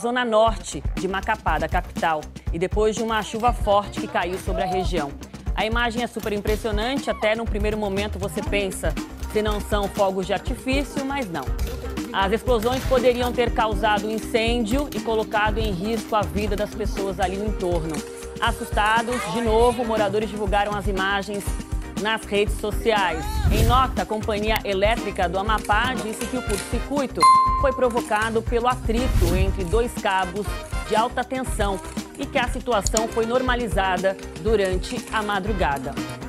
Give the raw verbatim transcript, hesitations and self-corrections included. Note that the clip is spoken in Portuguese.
zona norte de Macapá, da capital, e depois de uma chuva forte que caiu sobre a região. A imagem é super impressionante, até no primeiro momento você pensa se não são fogos de artifício, mas não. As explosões poderiam ter causado incêndio e colocado em risco a vida das pessoas ali no entorno. Assustados, de novo, moradores divulgaram as imagens nas redes sociais. Em nota, a Companhia Elétrica do Amapá disse que o curto-circuito foi provocado pelo atrito entre dois cabos de alta tensão e que a situação foi normalizada durante a madrugada.